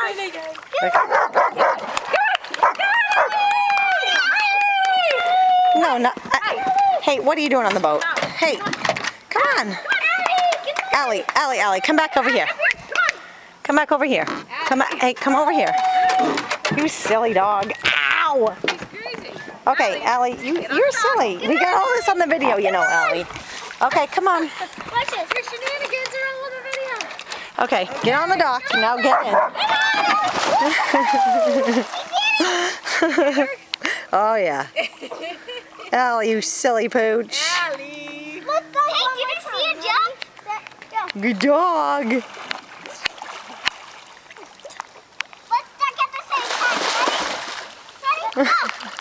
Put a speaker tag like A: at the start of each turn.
A: No, no. Hey, what are you doing on the boat? Hey, come on. Allie, come back over here. Come back over here. Hey, come over here. You silly dog. Ow! Okay, Allie, you're silly. We got all this on the video, you know, Allie. Okay, come on.
B: Watch this. Your shenanigans are all on the video.
A: Okay, get on the dock. Now get in. Oh, yeah. Allie, you silly pooch.
B: Allie. Let's go. Hey, did you see a jump?
A: Good dog.
B: Let's duck at the same time. Ready? Ready? Go.